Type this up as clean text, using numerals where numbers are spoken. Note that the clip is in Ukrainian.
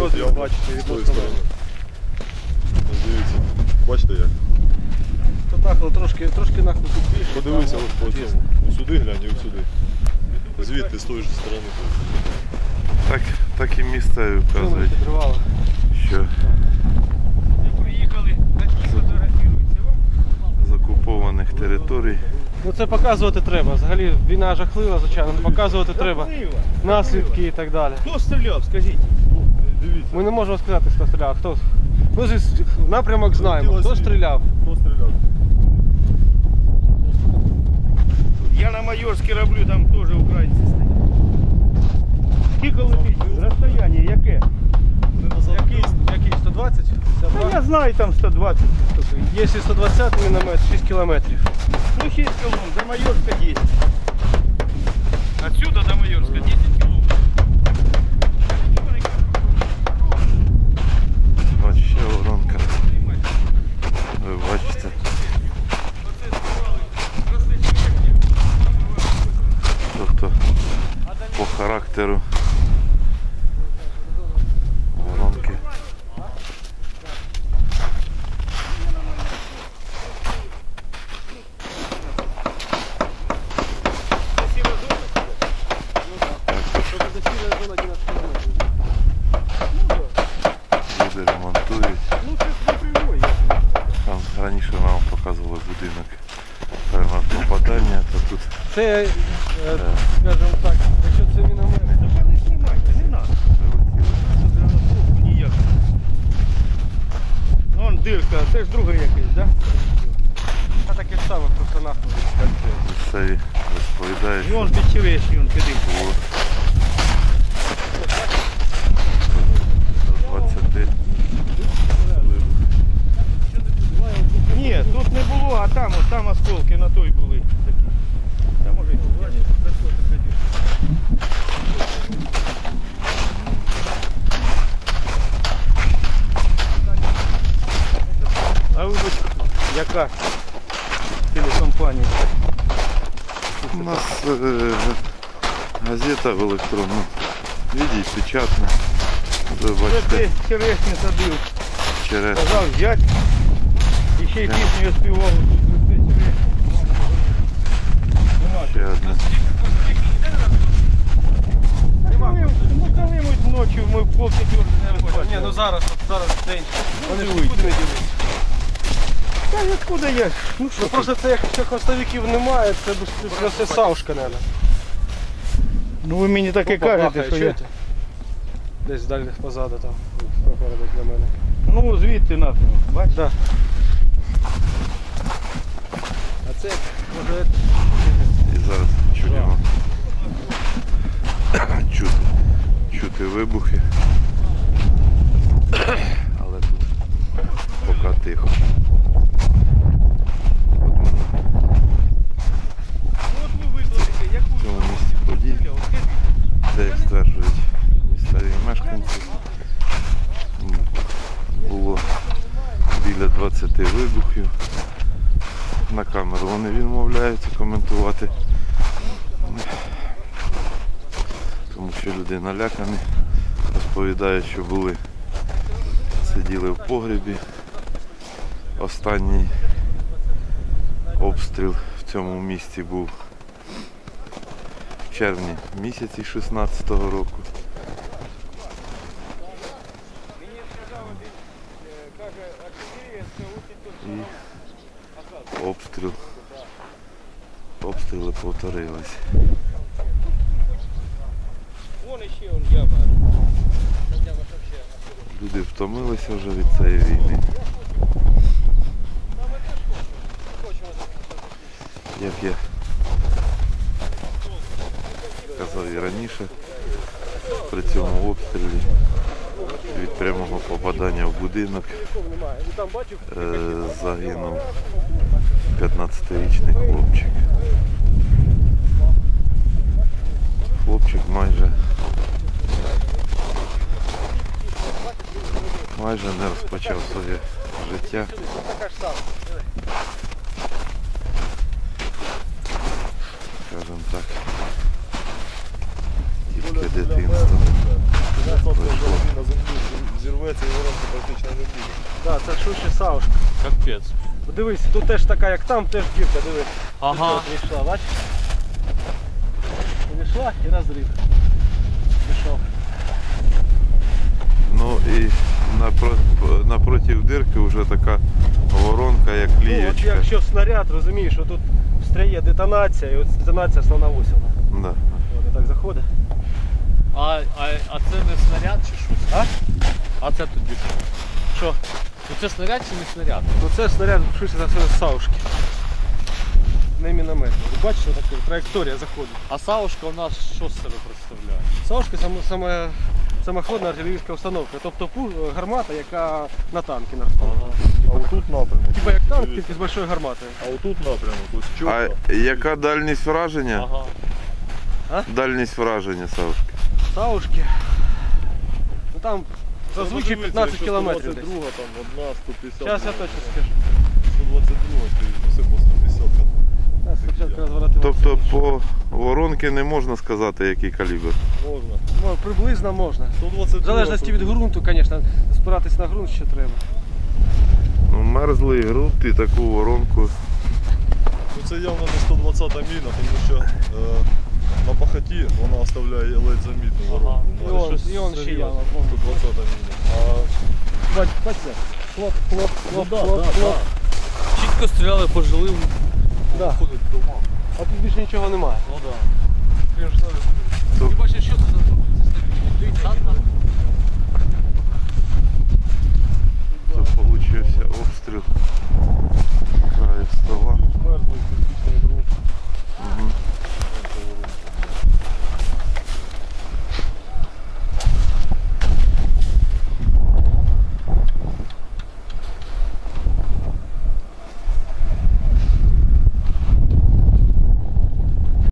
розрив бачите відносно мене. Дивіться, бачите як? То так, ну трошки нахуй тут більше. Подивися по цьому. Сюди глянь і сюди. Звідти з тої ж сторони. Так і місцеві вказують, що з окупованих територій. Ну це показувати треба. Взагалі війна жахлива, звичайно, показувати треба. Наслідки і так далі. Хто стріляв, скажіть? Дивіться. Ми не можемо сказати, хто стріляв. Ми напрямок знаємо, хто стріляв. Хто стріляв? Я на Майорській роблю, там теж українці стоять. Скільки летить? Розстояння яке? Який? 120? Та я знаю, там 120. Якщо 120 міномет, 6 кілометрів. Ну 6 кілометрів, до Майорська 10. Отсюда до Майорська 10 кілометрів. Ось ще воронка. Ви бачите. Тобто по характеру воронки. Люди ремонтують. Там раніше нам показували будинок прямо попадання, то тут Це, скажімо так, якщо це міномет. Та не знімайте, не треба. Ніяк. Вон дирка, це ж друга якась, так? Це таке саме, просто нахуй. місцеві розповідають, І вон під черешню, вон піди. було до 20 Ні, тут не було, а там осколки на той були. Такі. Та може і тут, я не знаю, за що ти ходиш. А ви яка телекомпанія? У нас газета в електронному віді, печатна. Ви Це бачите, ти черешню садив. через Казав взять. І ще й пісню я співав. Тут це черешню. ще одне. Ну коли-небудь ночі ми в полки Ні, ну зараз день. Вони ж дивіться. нікуди не ділися. Та откуда я? Ну що Ну просто це якщо хвостовиків немає, це просто савушка, мабуть. Ну ви мені таке Опа, кажете, бахає, що я... чуєте? Десь далі позаду там, попереду для мене. Ну звідти напрямок, бачиш? Да. А це може І зараз чуємо чути вибухи. Але тут поки тихо. От ми От ви викладете, яку в цьому місці подій, де, як стверджують місцеві мешканці, було біля 20 вибухів. На камеру вони відмовляються коментувати, тому що люди налякані, розповідають, що сиділи в погребі. Останній обстріл в цьому місці був в червні місяці 16-го року. І обстріли повторились. Вон ще он яма. Люди втомилися вже від цієї війни. Як я казав і раніше, при цьому обстрілі від прямого попадання в будинок загинув 15-річний хлопчик. Хлопчик майже не розпочав своє життя. Скажімо так, тільки дитинство. на землі зірветься і воронка практично не буде. Да, це шуші саушка. Капець. Дивись, тут теж така, як там, теж дірка, дивись. Ага. Тут вийшла, бачиш? Вийшла і розрив. Пішов. Ну і напротив дирки вже така воронка, як Ну, от лієчка. якщо снаряд, розумієш, що тут встряє детонація, і от детонація основна ось вона. Да. От і так заходить. А це не снаряд чи щось? А? А це тоді що? Що? Ну це снаряд чи не снаряд? Ну це снаряд шуші з саушки. Не міномет. Бачиш, що таке траєкторія заходить. А саушка у нас що з себе представляє? Саушка самоходна артилерійська установка, тобто гармата, яка на танки налаштована. А отут напрямок. Типа як танк, тільки з большою гарматою. А отут напрямок, ось А чітко. яка дальність враження? Ага. Дальність враження Савушки. Саушки. Ну там зазвичай Ну, дивіться, 15 якщо кілометрів десь. 122, там одна, 150. Зараз я точно скажу. 122, ти насипав 150. Я спочатку розворотив. Тобто по воронки не можна сказати, який калібр. Можна. Ну, приблизно можна. 122. В залежності від ґрунту, звісно, спиратись на ґрунт ще треба. Ну, мерзлий ґрунт і таку воронку. Ну, це явно не 120 міна, тому що на пахоті вона оставляє ледь замітну воронку. І Ну, он- щось і он ще серйозне, явно, вон. 120 міна. А Бачите? Хлоп, хлоп, хлоп, да, хлоп, да, хлоп. Чітко стріляли по жилим, Да. ходить дома. А тут більше нічого немає. Ну да.